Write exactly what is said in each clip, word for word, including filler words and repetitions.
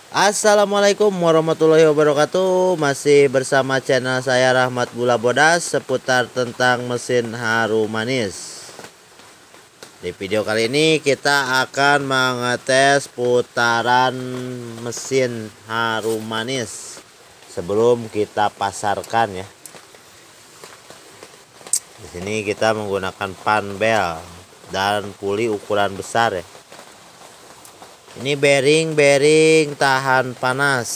Assalamualaikum warahmatullahi wabarakatuh. Masih bersama channel saya Rahmat Bula Bodas seputar tentang mesin harum manis. Di video kali ini kita akan mengetes putaran mesin harum manis sebelum kita pasarkan ya. Di sini kita menggunakan panbel dan puli ukuran besar ya. Ini bearing-bearing tahan panas.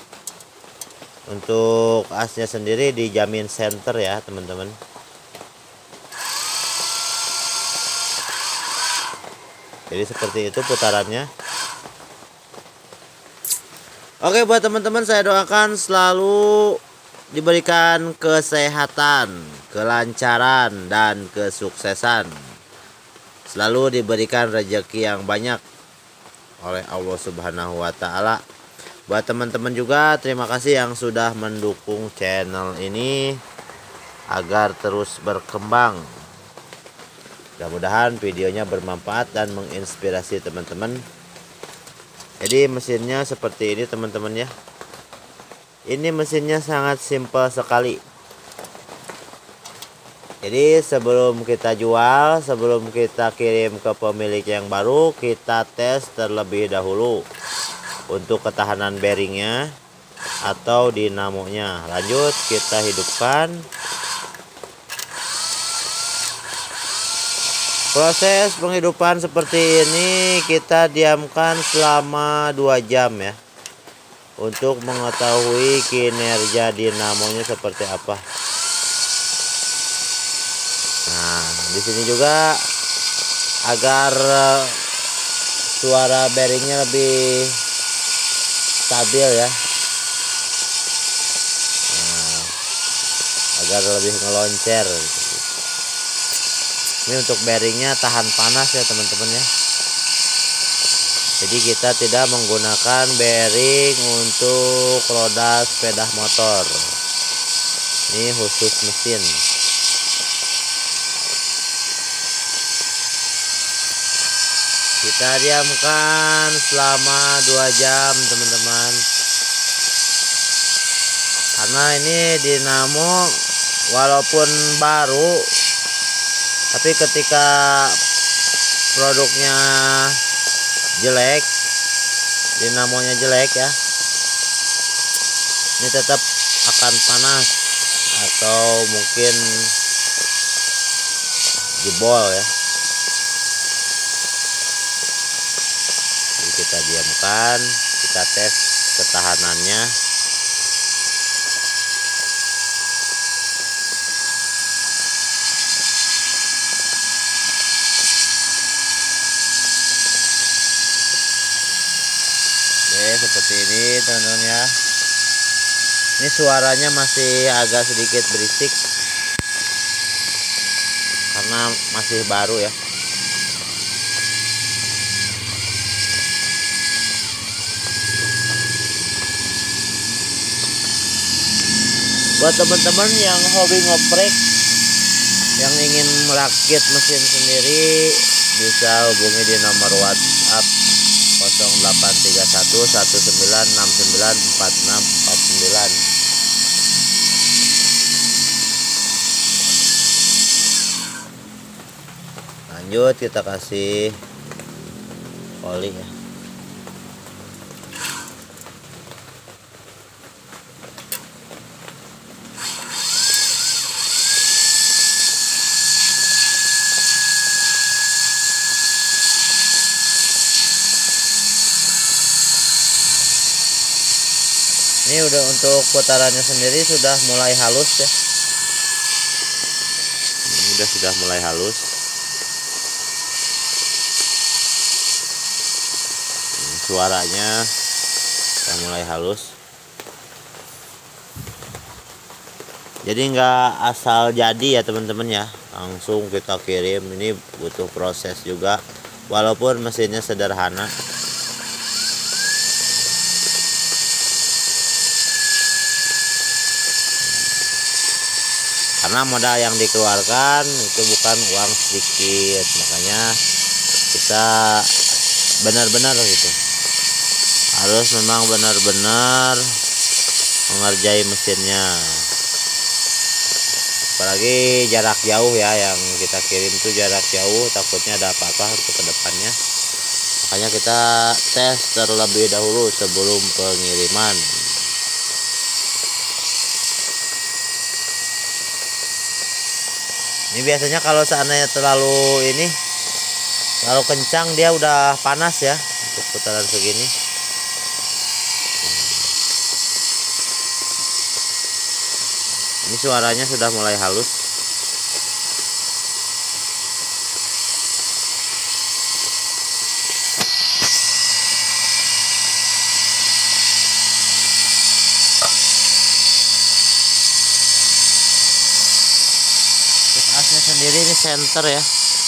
Untuk asnya sendiri dijamin center ya teman-teman. Jadi seperti itu putarannya. Oke, buat teman-teman saya doakan selalu diberikan kesehatan, kelancaran, dan kesuksesan. Selalu diberikan rezeki yang banyak oleh Allah Subhanahu wa taala. Buat teman-teman juga terima kasih yang sudah mendukung channel ini agar terus berkembang. Mudah-mudahan videonya bermanfaat dan menginspirasi teman-teman. Jadi mesinnya seperti ini teman-teman ya. Ini mesinnya sangat simpel sekali. Jadi sebelum kita jual, sebelum kita kirim ke pemilik yang baru, kita tes terlebih dahulu untuk ketahanan bearingnya atau dinamonya. Lanjut kita hidupkan. Proses penghidupan seperti ini kita diamkan selama dua jam ya, untuk mengetahui kinerja dinamonya seperti apa. Nah, di sini juga agar suara bearingnya lebih stabil ya. Nah, agar lebih ngeloncer. Ini untuk bearingnya tahan panas ya teman-teman ya. Jadi kita tidak menggunakan bearing untuk roda sepeda motor. Ini khusus mesin. Kita diamkan selama dua jam teman-teman. Karena ini dinamo walaupun baru, tapi ketika produknya jelek, dinamonya jelek ya, ini tetap akan panas atau mungkin jebol ya. Jadi kita diamkan, kita tes ketahanannya. Oke, seperti ini teman-teman ya. Ini suaranya masih agak sedikit berisik karena masih baru ya. Buat teman-teman yang hobi ngoprek, yang ingin merakit mesin sendiri, bisa hubungi di nomor WhatsApp nol delapan tiga satu satu sembilan enam sembilan empat enam empat sembilan. Lanjut kita kasih oli ya. Ini udah untuk putarannya sendiri sudah mulai halus ya. Ini udah sudah mulai halus. Ini suaranya sudah mulai halus. Jadi nggak asal jadi ya teman-teman ya. Langsung kita kirim. Ini butuh proses juga. Walaupun mesinnya sederhana. Karena modal yang dikeluarkan itu bukan uang sedikit, makanya kita benar-benar gitu harus memang benar-benar mengerjai mesinnya, apalagi jarak jauh ya, yang kita kirim tuh jarak jauh, takutnya ada apa-apa untuk kedepannya. Makanya kita tes terlebih dahulu sebelum pengiriman. Ini biasanya kalau seandainya terlalu ini terlalu kencang, dia udah panas ya untuk putaran segini. Ini suaranya sudah mulai halus. Untuk asnya sendiri ini center ya.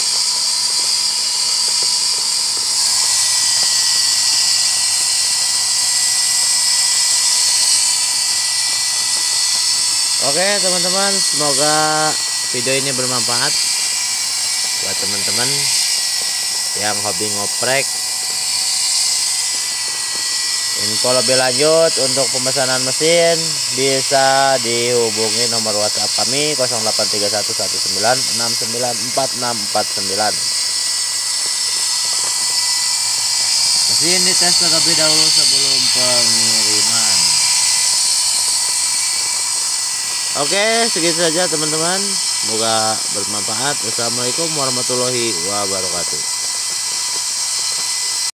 Oke teman-teman, semoga video ini bermanfaat buat teman-teman yang hobi ngoprek. Info lebih lanjut untuk pemesanan mesin bisa dihubungi nomor WhatsApp kami nol delapan tiga satu satu sembilan enam sembilan empat enam empat sembilan. Mesin dites terlebih dahulu sebelum pengiriman. Oke, segitu saja teman-teman. Semoga bermanfaat. Wassalamualaikum warahmatullahi wabarakatuh.